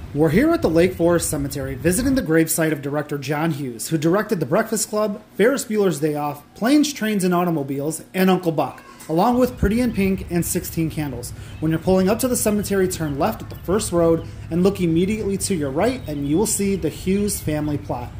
We're here at the Lake Forest Cemetery visiting the gravesite of director John Hughes, who directed The Breakfast Club, Ferris Bueller's Day Off, Planes, Trains, and Automobiles, and Uncle Buck, along with Pretty in Pink and 16 Candles. When you're pulling up to the cemetery, turn left at the first road and look immediately to your right and you will see the Hughes family plot.